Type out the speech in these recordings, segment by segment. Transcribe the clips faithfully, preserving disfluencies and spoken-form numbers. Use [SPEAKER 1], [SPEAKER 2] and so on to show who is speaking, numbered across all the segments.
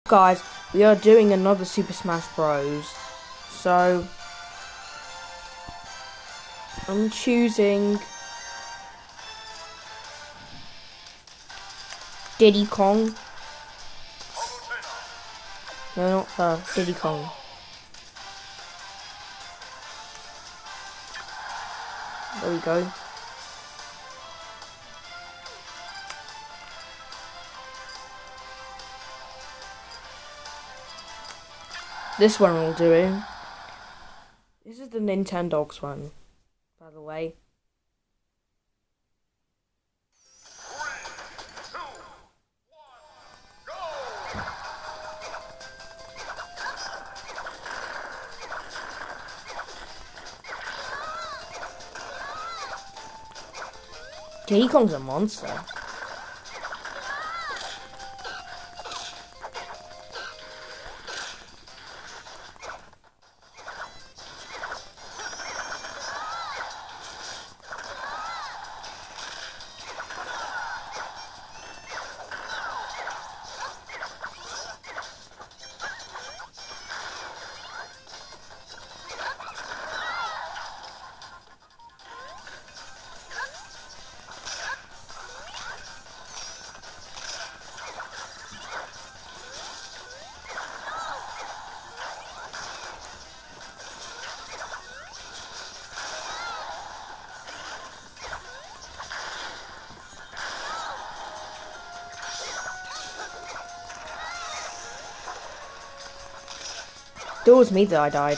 [SPEAKER 1] Guys, we are doing another Super Smash Bros. So I'm choosing Diddy Kong. No, not her, Diddy Kong. There we go. This one we'll do it. This is the Nintendogs one, by the way. Diddy Kong's a monster. It was me that I died.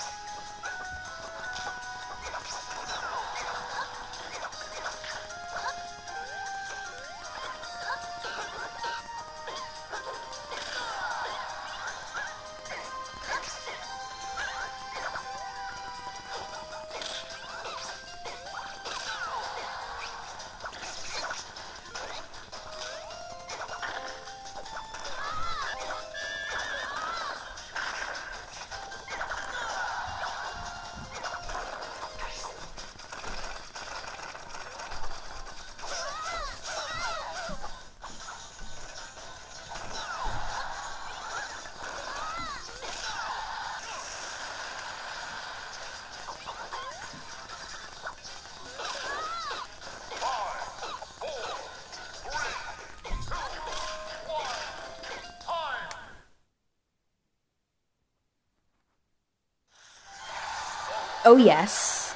[SPEAKER 1] Oh yes.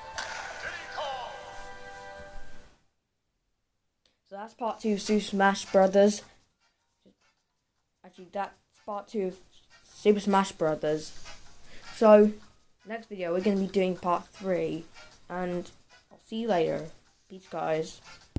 [SPEAKER 1] So that's part two of Super Smash Brothers. Actually, that's part two of Super Smash Brothers. So, next video we're going to be doing part three. And I'll see you later. Peace, guys.